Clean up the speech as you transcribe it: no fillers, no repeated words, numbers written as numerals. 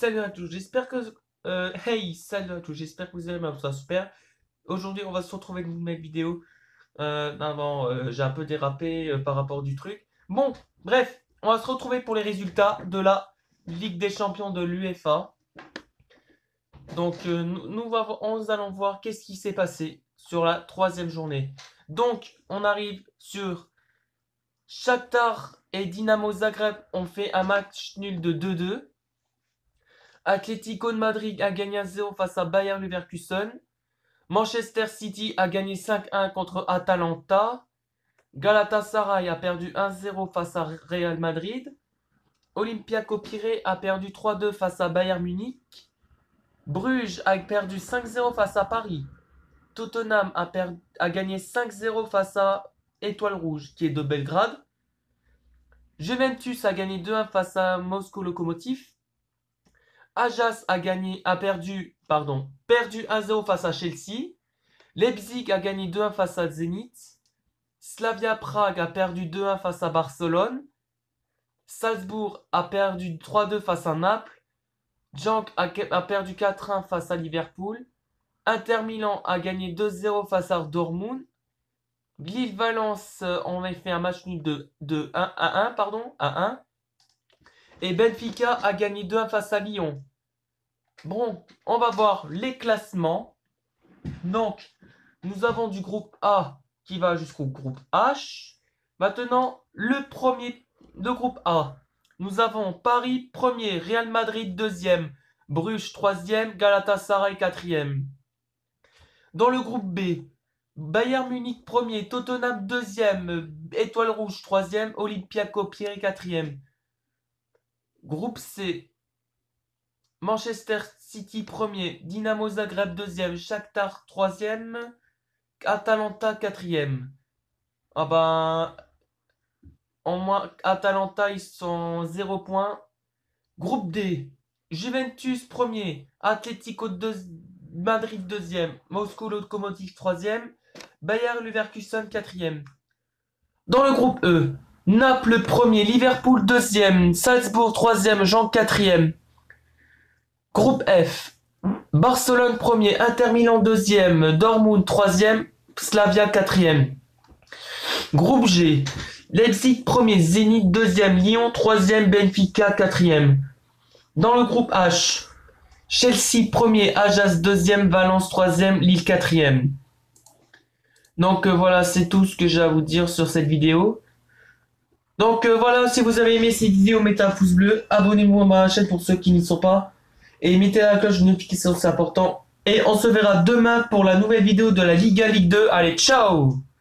salut à tous, j'espère que... hey, salut à tous, j'espère que vous allez bien, ça super. Aujourd'hui, on va se retrouver avec une nouvelle vidéo. J'ai un peu dérapé par rapport du truc. Bon, bref, on va se retrouver pour les résultats de la Ligue des Champions de l'UEFA. Donc, nous allons voir qu'est-ce qui s'est passé sur la troisième journée. Donc, on arrive sur Shakhtar et Dinamo Zagreb ont fait un match nul de 2-2. Atlético de Madrid a gagné 1-0 face à Bayer Leverkusen. Manchester City a gagné 5-1 contre Atalanta. Galatasaray a perdu 1-0 face à Real Madrid. Olympiakos Pirée a perdu 3-2 face à Bayern Munich. Bruges a perdu 5-0 face à Paris. Tottenham a gagné 5-0 face à Étoile Rouge, qui est de Belgrade. Juventus a gagné 2-1 face à Moscou Lokomotiv. Ajax perdu 1-0 face à Chelsea. Leipzig a gagné 2-1 face à Zenit. Slavia Prague a perdu 2-1 face à Barcelone. Salzbourg a perdu 3-2 face à Naples. Genk a perdu 4-1 face à Liverpool. Inter Milan a gagné 2-0 face à Dortmund. Lille-Valence on a fait un match nul de 1-1. Et Benfica a gagné 2-1 face à Lyon. Bon, on va voir les classements. Donc, nous avons du groupe A qui va jusqu'au groupe H. Maintenant, le premier de groupe A. Nous avons Paris premier, Real Madrid deuxième, Bruges troisième, Galatasaray quatrième. Dans le groupe B, Bayern Munich premier, Tottenham deuxième, Étoile Rouge troisième, Olympiakos Pirée quatrième. Groupe C, Manchester City premier, Dinamo Zagreb deuxième, Shakhtar troisième, Atalanta quatrième. Ah ben, en moins, Atalanta ils sont 0 points. Groupe D, Juventus premier, Atlético de Madrid deuxième, Moscou Lokomotiv troisième, Bayer Leverkusen quatrième. Dans le groupe E, Naples premier, Liverpool deuxième, Salzbourg troisième, Genk quatrième. Groupe F, Barcelone premier, Inter Milan deuxième, Dortmund troisième, Slavia quatrième. Groupe G, Leipzig premier, Zenit deuxième, Lyon troisième, Benfica quatrième. Dans le groupe H, Chelsea premier, Ajax deuxième, Valence troisième, Lille quatrième. Donc voilà, c'est tout ce que j'ai à vous dire sur cette vidéo. Donc voilà, si vous avez aimé cette vidéo, mettez un pouce bleu, abonnez-vous à ma chaîne pour ceux qui n'y sont pas, et mettez la cloche de notification, c'est important. Et on se verra demain pour la nouvelle vidéo de la Ligue 2. Allez, ciao!